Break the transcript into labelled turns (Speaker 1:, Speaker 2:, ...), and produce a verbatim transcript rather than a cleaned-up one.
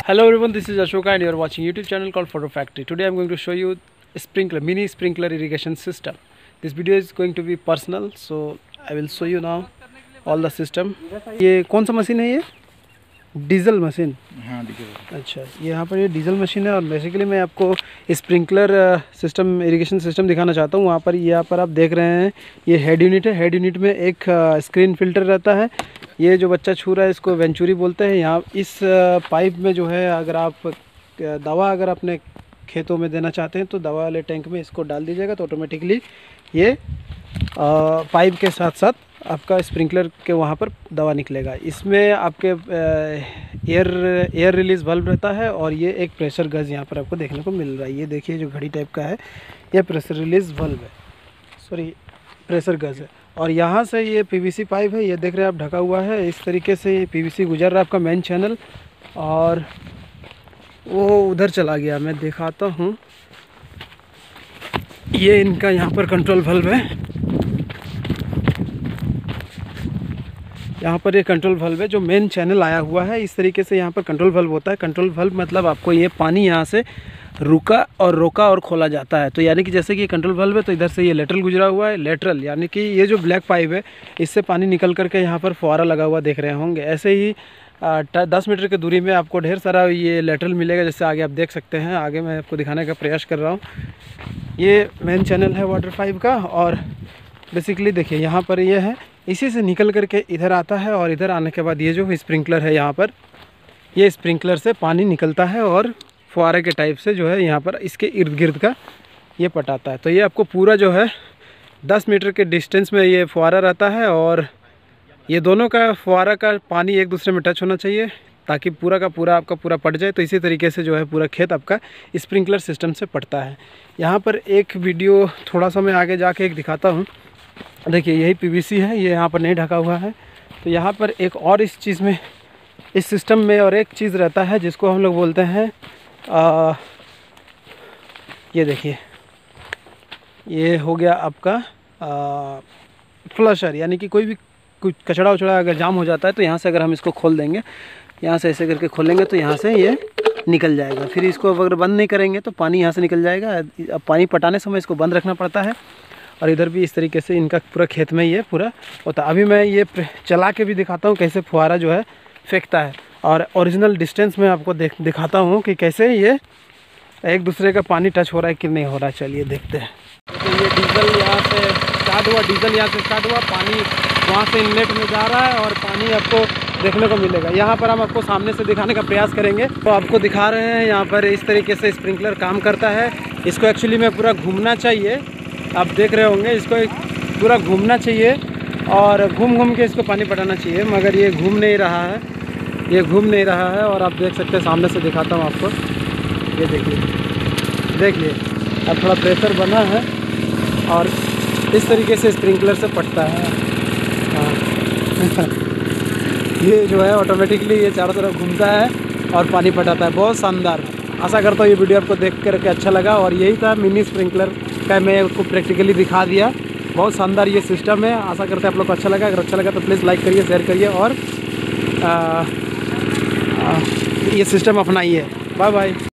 Speaker 1: Hello everyone, this is Ashoka and you are watching YouTube channel called PHOTOFACTOry. Today I am going to show you a sprinkler, mini sprinkler irrigation system. This video is going to be personal, so I will show you now all the system. ये कौन सा machine है? ये diesel machine.
Speaker 2: हाँ diesel.
Speaker 1: अच्छा, ये यहाँ पर ये डीजल मशीन है और बेसिकली मैं आपको स्प्रिंकलर सिस्टम इरिगेशन सिस्टम दिखाना चाहता हूँ। वहाँ पर यहाँ पर आप देख रहे हैं ये हेड यूनिट है। हेड यूनिट में एक स्क्रीन फिल्टर रहता है। ये जो बच्चा छू रहा है इसको वेंचुरी बोलते हैं। यहाँ इस पाइप में जो है अगर आप दवा अगर अपने खेतों में देना चाहते हैं तो दवा वाले टैंक में इसको डाल दीजिएगा तो ऑटोमेटिकली ये आ, पाइप के साथ साथ आपका स्प्रिंकलर के वहाँ पर दवा निकलेगा। इसमें आपके एयर एयर रिलीज़ वाल्व रहता है और ये एक प्रेशर गज यहाँ पर आपको देखने को मिल रहा है। ये देखिए जो घड़ी टाइप का है ये प्रेशर रिलीज़ वाल्व है, सॉरी प्रेशर गज है। और यहाँ से ये पीवीसी पाइप है, ये देख रहे हैं आप ढका हुआ है। इस तरीके से ये पीवीसी गुजर रहा है आपका मेन चैनल और वो उधर चला गया। मैं दिखाता हूँ, ये इनका यहाँ पर कंट्रोल वाल्व है। यहाँ पर ये कंट्रोल वाल्व है जो मेन चैनल आया हुआ है। इस तरीके से यहाँ पर कंट्रोल वाल्व होता है। कंट्रोल वाल्व मतलब आपको ये पानी यहाँ से रुका और रोका और खोला जाता है। तो यानी कि जैसे कि ये कंट्रोल वाल्व है तो इधर से ये लेटरल गुजरा हुआ है। लेटरल यानी कि ये जो ब्लैक पाइप है इससे पानी निकल करके यहाँ पर फुहारा लगा हुआ देख रहे होंगे। ऐसे ही दस मीटर की दूरी में आपको ढेर सारा ये लेटरल मिलेगा, जैसे आगे आप देख सकते हैं। आगे मैं आपको दिखाने का प्रयास कर रहा हूँ। ये मेन चैनल है वाटर पाइप का और बेसिकली देखिए यहाँ पर ये है, इसी से निकल करके इधर आता है और इधर आने के बाद ये जो स्प्रिंकलर है यहाँ पर ये स्प्रिंकलर से पानी निकलता है और फुहारे के टाइप से जो है यहाँ पर इसके इर्द गिर्द का ये पटाता है। तो ये आपको पूरा जो है दस मीटर के डिस्टेंस में ये फुहारा रहता है और ये दोनों का फुहारा का पानी एक दूसरे में टच होना चाहिए ताकि पूरा का पूरा आपका पूरा पट जाए। तो इसी तरीके से जो है पूरा खेत आपका स्प्रिंकलर सिस्टम से पटता है। यहाँ पर एक वीडियो थोड़ा सा मैं आगे जाके एक दिखाता हूँ। देखिए यही पीवीसी है, ये यहाँ पर नहीं ढका हुआ है। तो यहाँ पर एक और इस चीज़ में इस सिस्टम में और एक चीज़ रहता है जिसको हम लोग बोलते हैं आ, ये देखिए ये हो गया आपका आ, फ्लशर, यानी कि कोई भी कुछ कचड़ा उचड़ा अगर जाम हो जाता है तो यहाँ से अगर हम इसको खोल देंगे, यहाँ से ऐसे करके खोलेंगे तो यहाँ से ये निकल जाएगा। फिर इसको अगर बंद नहीं करेंगे तो पानी यहाँ से निकल जाएगा। अब पानी पटाने समय इसको बंद रखना पड़ता है और इधर भी इस तरीके से इनका पूरा खेत में ये पूरा होता है। अभी मैं ये चला के भी दिखाता हूँ कैसे फुहारा जो है फेंकता है और ओरिजिनल डिस्टेंस में आपको देख दिखाता हूँ कि कैसे ये एक दूसरे का पानी टच हो रहा है कि नहीं हो रहा है। चलिए देखते हैं। तो ये डीजल यहाँ से स्टार्ट हुआ, डीजल यहाँ से स्टार्ट हुआ, पानी वहाँ से इनलेट में जा रहा है और पानी आपको देखने को मिलेगा। यहाँ पर हम आपको सामने से दिखाने का प्रयास करेंगे। तो आपको दिखा रहे हैं यहाँ पर इस तरीके से स्प्रिंकलर काम करता है। इसको एक्चुअली में पूरा घूमना चाहिए, आप देख रहे होंगे इसको पूरा घूमना चाहिए और घूम घूम के इसको पानी पटाना चाहिए, मगर ये घूम नहीं रहा है, ये घूम नहीं रहा है। और आप देख सकते हैं, सामने से दिखाता हूँ आपको। ये देखिए देखिए अब थोड़ा प्रेशर बना है और इस तरीके से स्प्रिंकलर से पटता है। हाँ ये जो है ऑटोमेटिकली ये चारों तरफ घूमता है और पानी पटाता है। बहुत शानदार। आशा करता हूँ ये वीडियो आपको देख करके अच्छा लगा और यही था मिनी स्प्रिंकलर का, मैं आपको प्रैक्टिकली दिखा दिया। बहुत शानदार ये सिस्टम है। आशा करते हैं आप लोग को अच्छा लगा। अगर अच्छा लगा तो प्लीज़ लाइक करिए, शेयर करिए और आ, आ, ये सिस्टम अपनाइए। Bye bye.